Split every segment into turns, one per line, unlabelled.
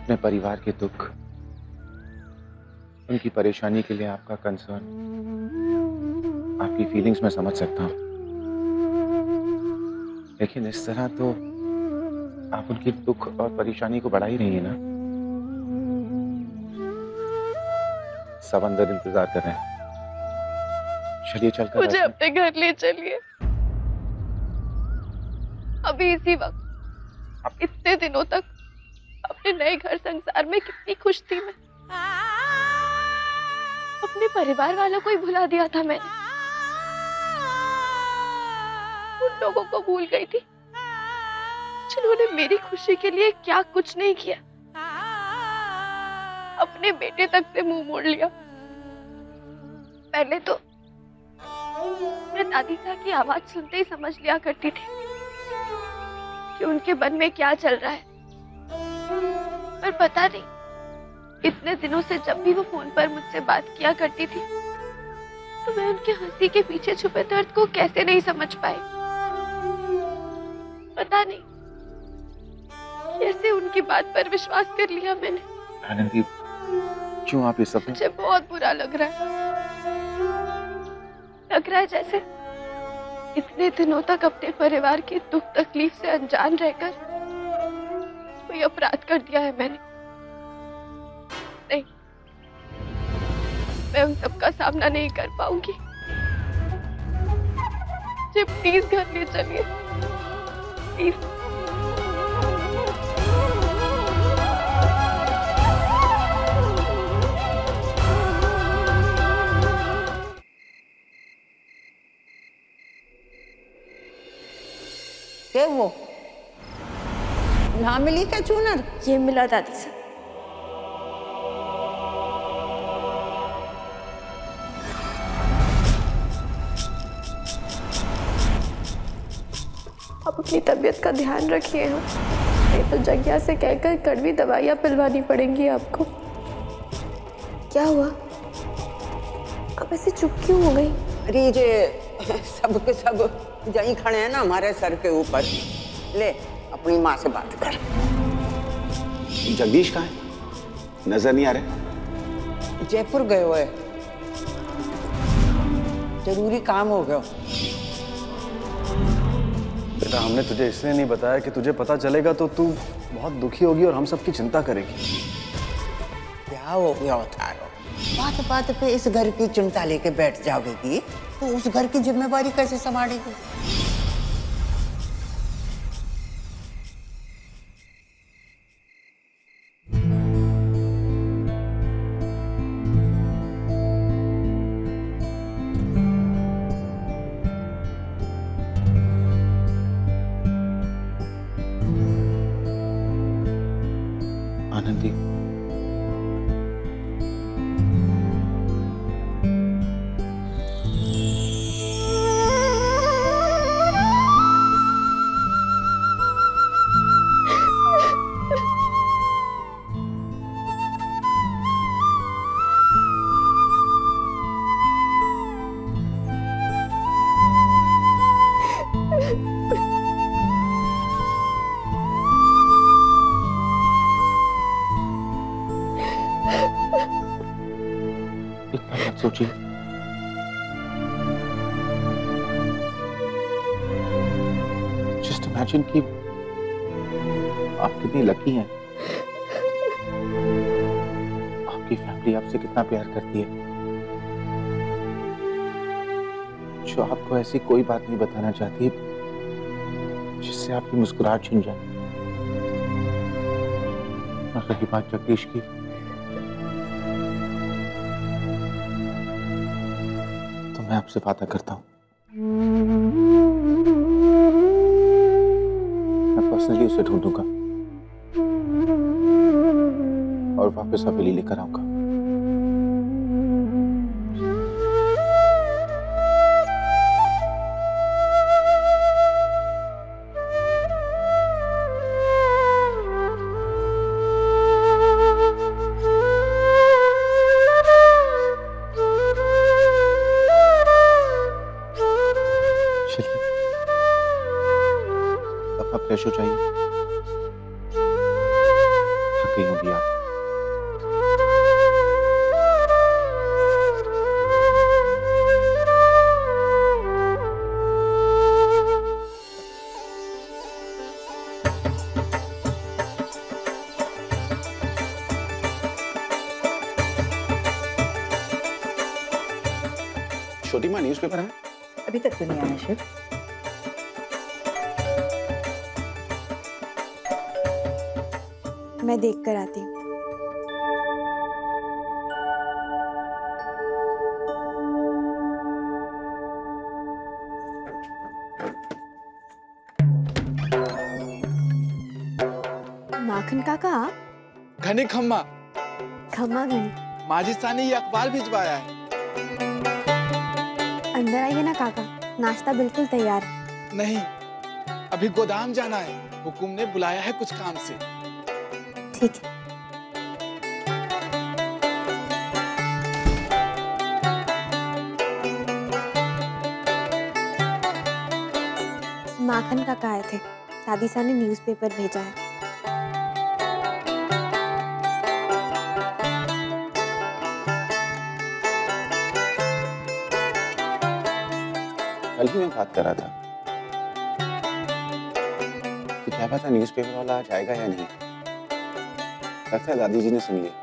अपने परिवार के दुख, उनकी परेशानी के लिए आपका कंसर्न, आपकी फीलिंग्स मैं समझ सकता हूं, लेकिन इस तरह तो आप उनकी दुख और परेशानी को बढ़ा ही रही है ना। सब अंदर इंतजार कर रहे हैं। चलिए चलकर
मुझे अपने घर ले चलिए अभी इसी वक्त। इतने दिनों तक अपने नए घर संसार में कितनी खुश थी मैं। अपने परिवार वालों को ही भुला दिया था मैंने। उन लोगों को भूल गई थी जिन्होंने मेरी खुशी के लिए क्या कुछ नहीं किया। अपने बेटे तक से मुंह मोड़ लिया। पहले तो मैं दादी साहब की आवाज सुनते ही समझ लिया करती थी कि उनके मन में क्या चल रहा है, पर पता नहीं इतने दिनों से जब भी वो फोन पर मुझसे बात किया करती थी तो मैं उनके हंसी के पीछे छुपे दर्द को कैसे नहीं समझ पाई। पता नहीं कैसे उनकी बात पर विश्वास कर लिया मैंने।
आनंदी, क्यों आप ये सब?
मुझे बहुत बुरा लग रहा है। लग रहा है जैसे इतने दिनों तक अपने परिवार की दुख तकलीफ से अनजान रहकर कोई अपराध कर दिया है मैंने। नहीं, मैं उन सबका सामना नहीं कर पाऊंगी। मुझे प्लीज घर ले चलिए, प्लीज।
क्या वो ना मिली क्या चूनर?
ये मिला दादी से। आप अपनी तबीयत का ध्यान रखिए। हाँ, नहीं तो जग्या से कहकर कड़वी दवाइयाँ पिलवानी पड़ेंगी आपको। क्या हुआ? आप ऐसे चुप क्यों हो गई?
अरे ये सब के सब यहीं खड़े हैं ना हमारे सर के ऊपर। ले अपनी माँ से बात कर।
जगदीश कहाँ है? नजर नहीं आ रहे।
जयपुर गए हुए, जरूरी काम हो गया।
बेटा, हमने तुझे इसलिए नहीं बताया कि तुझे पता चलेगा तो तू बहुत दुखी होगी और हम सबकी चिंता करेगी।
क्या हो गया उतारो? बात बात पे इस घर की चिंता लेके बैठ जाओगी तो उस घर की जिम्मेवारी कैसे संभालेगी?
आनंदी, इतना मत सोचिए। जस्ट इमेजिन कि आप कितनी लकी हैं। आपकी फैमिली आपसे कितना प्यार करती है, जो आपको ऐसी कोई बात नहीं बताना चाहती जिससे आपकी मुस्कुराहट छिन जाए। और रही बात जगदीश की, तो मैं आपसे वादा करता हूं, मैं पर्सनली उसे ढूंढूंगा और वापस हवेली लेकर आऊंगा। फ्रेश हो जाइए, थक गई होंगी आप। छोटी माँ न्यूज़पेपर है?
अभी तक तो नहीं आया शिव।
मैं देख कर आती हूँ। माखन काका आप?
घनी खम्मा
खम्मा घनी।
माजिद ने ये अखबार भिजवाया है।
अंदर आइए ना काका, नाश्ता बिल्कुल तैयार है।
नहीं, अभी गोदाम जाना है, हुकुम ने बुलाया है कुछ काम से।
ठीक है। माखन काका आए थे, दादी सा ने न्यूज़पेपर भेजा है।
कल ही मैं बात कर रहा था कि क्या पता न्यूज़पेपर वाला आज आएगा या नहीं। लगता है दादी जी ने सुन लिया।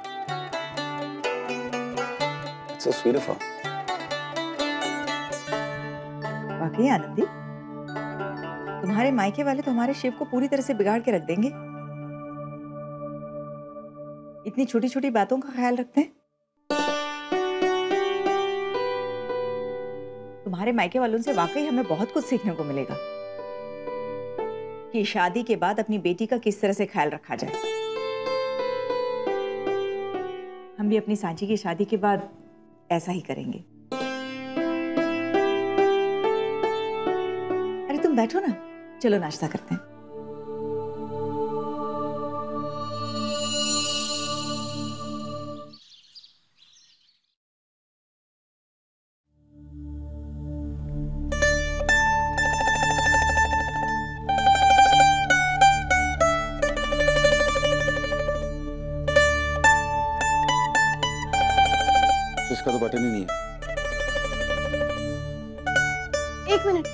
It's so sweet of her.
वाकई आनंदी, तुम्हारे मायके वाले तो हमारे शिव को पूरी तरह से बिगाड़ के रख देंगे। इतनी छोटी छोटी बातों का ख्याल रखते हैं। तुम्हारे मायके वालों से वाकई हमें बहुत कुछ सीखने को मिलेगा कि शादी के बाद अपनी बेटी का किस तरह से ख्याल रखा जाए। हम भी अपनी सांची की शादी के बाद ऐसा ही करेंगे। अरे तुम बैठो ना, चलो नाश्ता करते हैं।
इसका तो बटन ही नहीं है।
एक मिनट।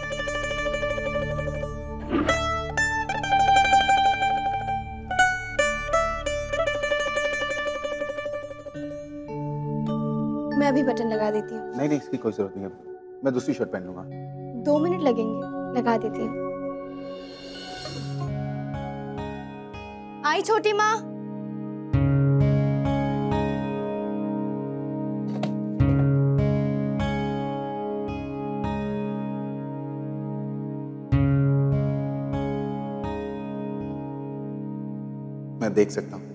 मैं अभी बटन लगा देती हूँ।
नहीं, इसकी कोई जरूरत नहीं है। मैं दूसरी शर्ट पहन लूंगा।
2 मिनट लगेंगे, लगा देती हूँ। आई छोटी माँ।
मैं देख सकता हूँ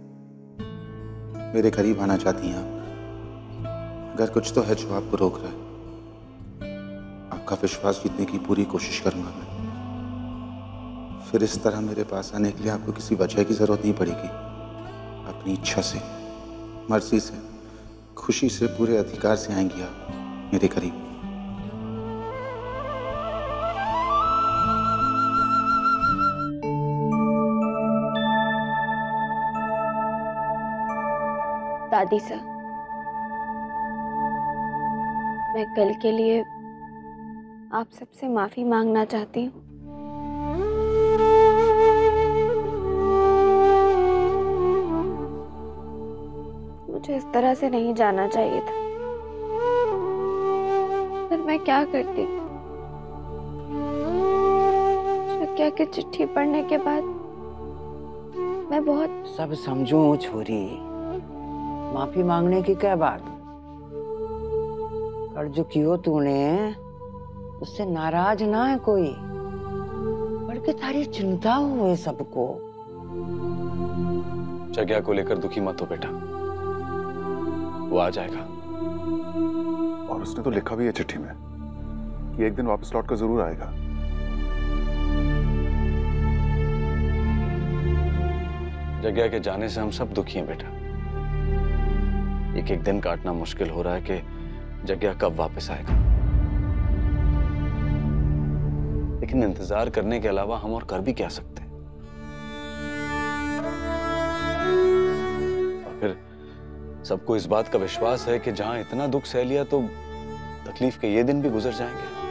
मेरे करीब आना चाहती हैं आप। अगर कुछ तो है जो आपको रोक रहा है। आपका विश्वास जीतने की पूरी कोशिश करूंगा मैं। फिर इस तरह मेरे पास आने के लिए आपको किसी वजह की जरूरत नहीं पड़ेगी। अपनी इच्छा से, मर्जी से, खुशी से, पूरे अधिकार से आएंगी आप मेरे करीब।
दादी सा, मैं कल के लिए आप सबसे माफी मांगना चाहती हूँ। मुझे इस तरह से नहीं जाना चाहिए था। पर मैं क्या करती? शक्या की चिट्ठी पढ़ने के बाद मैं बहुत
सब समझू छोरी, माफी मांगने की क्या बात। कर जो कियो तूने उससे नाराज ना है कोई, बल्कि तारी चिंता हुए सबको।
जग्या को लेकर दुखी मत हो बेटा, वो आ जाएगा।
और उसने तो लिखा भी है चिट्ठी में कि एक दिन वापस लौट कर जरूर आएगा।
जग्या के जाने से हम सब दुखी हैं बेटा। एक एक दिन काटना मुश्किल हो रहा है कि जग्या कब वापस आएगा। लेकिन इंतजार करने के अलावा हम और कर भी क्या सकते हैं। और फिर सबको इस बात का विश्वास है कि जहां इतना दुख सह लिया तो तकलीफ के ये दिन भी गुजर जाएंगे।